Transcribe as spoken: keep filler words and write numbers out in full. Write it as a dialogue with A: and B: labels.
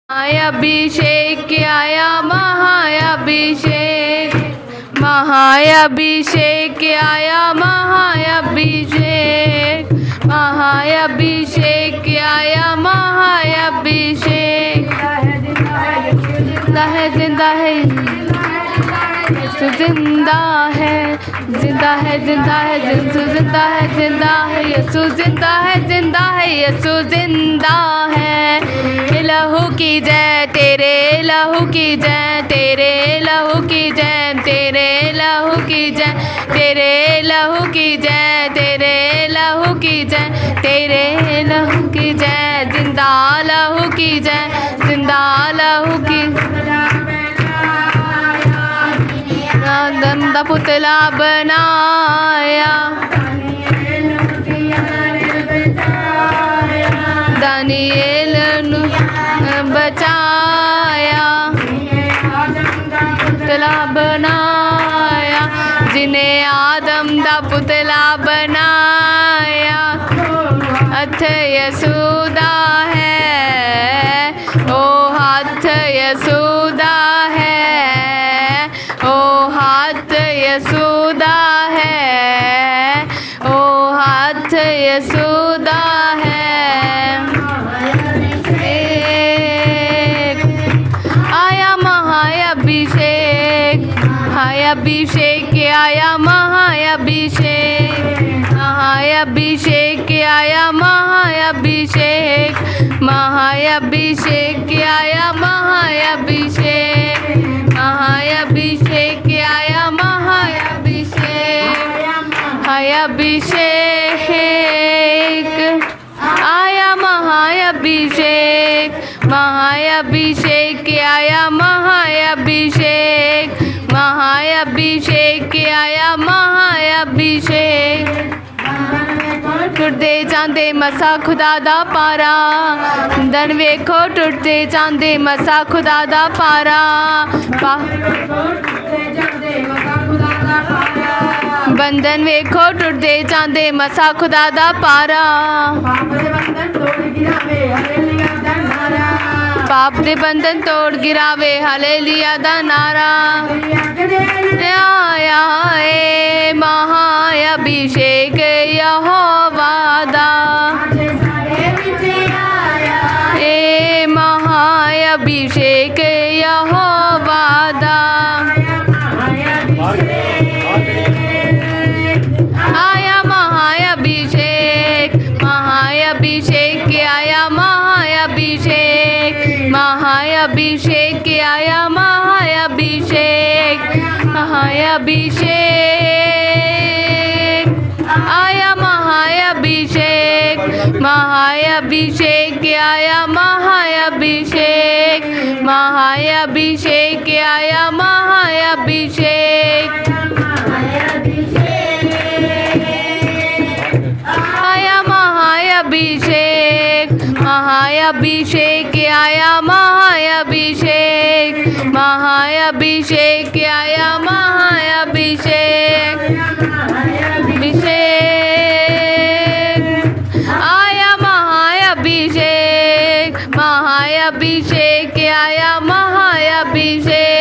A: महाअभिषेक आया, महाअभिषेक, महाअभिषेक आया, महाअभिषेक, महाअभिषेक आया, महाअभिषेक। जिंदा है, जिंदा है, जिंदा है, जिंदा है, जिंदा है, यीशु जिंदा है, जिंदा है, यीशु जिंदा है, जिंदा है, यीशु जिंदा है। लहू की जय, तेरे लहू की जय, तेरे लहू की जय, तेरे लहू की जय, तेरे लहू की जय, तेरे लहू की जय, तेरे लहू की जय, जिंदा लहू की जय, जिंदा लहू की। नंदा पुतला बनाया, दानिएल नु बचाया, पुतला बनाया, जिन्हें आदम दा पुतला बनाया। हथ यसूदा है, ओ हाथ यसूदा है, ओ हाथ यसूदा है, ओ हाथ यसूदा है। आया महाअभिषेक, महाअभिषेक आया, महाअभिषेक, महाअभिषेक आया, महाअभिषेक, महाअभिषेक आया, महाअभिषेक, महाअभिषेक आया, महाअभिषेक, महाअभिषेक आया, महाअभिषेक, महाअभिषेक आया, महाअभिषेक, महाअभिषेक आया, महाअभिषेक। टुटते जांदे मसा खुदा दा पारा, दन वेखो टुटते जांदे मसा खुदा दा पारा। बंधन वेखो टुटते जांदे मसा खुदा दा पारा। पाप दे बंधन तोड़ गिरावे हालेलुया दा नारा। आया है महाअभिषेक यहोवा दा, ए महाअभिषेक यहोवा दा। आया महाअभिषेक, महाअभिषेक आया, महाअभिषेक, महाअभिषेक आया, महाअभिषेक, महाअभिषेक आया, महाअभिषेक, महाअभिषेक आया, महाअभिषेक, महाअभिषेक आया, महाअभिषेक, आया महाअभिषेक, महाअभिषेक आया, महाअभिषेक, महाअभिषेक आया, महाअभिषेक, अभिषेक आया, महाअभिषेक, महाअभिषेक आया, महाअभिषेक।